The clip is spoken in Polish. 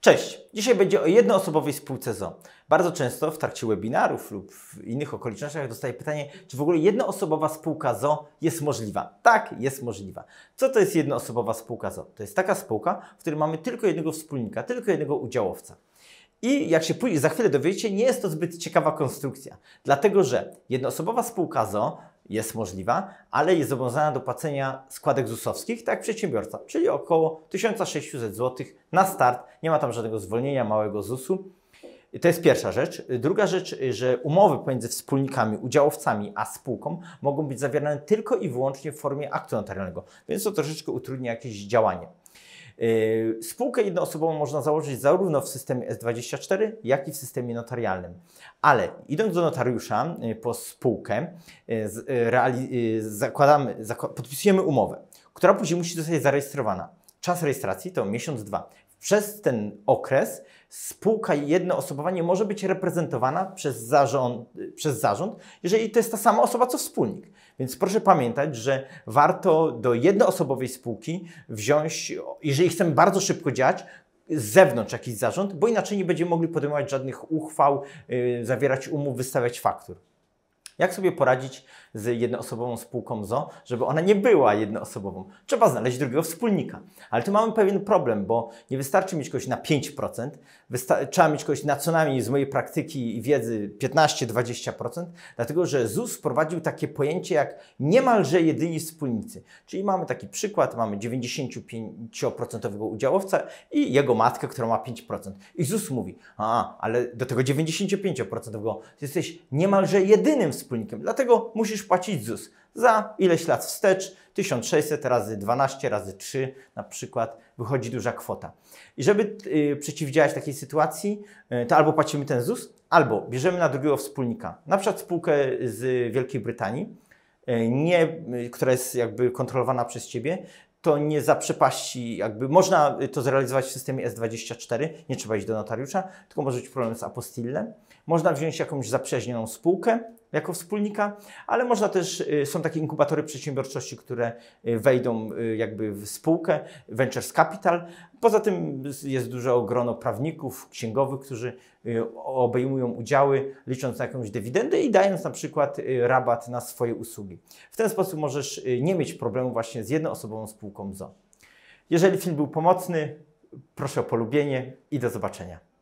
Cześć! Dzisiaj będzie o jednoosobowej spółce z o.o. Bardzo często w trakcie webinarów lub w innych okolicznościach dostaję pytanie, czy w ogóle jednoosobowa spółka z o.o. jest możliwa. Tak, jest możliwa. Co to jest jednoosobowa spółka z o.o.? To jest taka spółka, w której mamy tylko jednego wspólnika, tylko jednego udziałowca. I jak się za chwilę dowiecie, nie jest to zbyt ciekawa konstrukcja, dlatego że jednoosobowa spółka z o.o. jest możliwa, ale jest zobowiązana do płacenia składek ZUS-owskich, tak jak przedsiębiorca, czyli około 1600 zł na start. Nie ma tam żadnego zwolnienia, małego ZUS-u. To jest pierwsza rzecz. Druga rzecz, że umowy pomiędzy wspólnikami, udziałowcami a spółką mogą być zawierane tylko i wyłącznie w formie aktu notarialnego, więc to troszeczkę utrudnia jakieś działanie. Spółkę jednoosobową można założyć zarówno w systemie S24, jak i w systemie notarialnym. Ale idąc do notariusza po spółkę, podpisujemy umowę, która później musi zostać zarejestrowana. Czas rejestracji to miesiąc, dwa. Przez ten okres spółka jednoosobowa nie może być reprezentowana przez zarząd, jeżeli to jest ta sama osoba co wspólnik. Więc proszę pamiętać, że warto do jednoosobowej spółki wziąć, jeżeli chcemy bardzo szybko działać, z zewnątrz jakiś zarząd, bo inaczej nie będziemy mogli podejmować żadnych uchwał, zawierać umów, wystawiać faktur. Jak sobie poradzić z jednoosobową spółką z o.o., żeby ona nie była jednoosobową? Trzeba znaleźć drugiego wspólnika. Ale tu mamy pewien problem, bo nie wystarczy mieć kogoś na 5%, trzeba mieć kogoś na co najmniej z mojej praktyki i wiedzy 15-20%, dlatego że ZUS wprowadził takie pojęcie jak niemalże jedyni wspólnicy. Czyli mamy taki przykład, mamy 95% udziałowca i jego matkę, która ma 5%. I ZUS mówi, ale do tego 95% jesteś niemalże jedynym wspólnikiem, dlatego musisz płacić ZUS. Za ileś lat wstecz, 1600 razy 12 razy 3 na przykład, wychodzi duża kwota. I żeby przeciwdziałać takiej sytuacji, to albo płacimy ten ZUS, albo bierzemy na drugiego wspólnika, na przykład spółkę z Wielkiej Brytanii, która jest jakby kontrolowana przez Ciebie, to nie zaprzepaści, można to zrealizować w systemie S24, nie trzeba iść do notariusza, tylko może być problem z apostillem. Można wziąć jakąś zaprzyjaźnioną spółkę jako wspólnika, ale można też, są takie inkubatory przedsiębiorczości, które wejdą jakby w spółkę, Ventures Capital. Poza tym jest duże grono prawników, księgowych, którzy obejmują udziały, licząc na jakąś dywidendę i dając na przykład rabat na swoje usługi. W ten sposób możesz nie mieć problemu właśnie z jednoosobową spółką z o.o. Jeżeli film był pomocny, proszę o polubienie i do zobaczenia.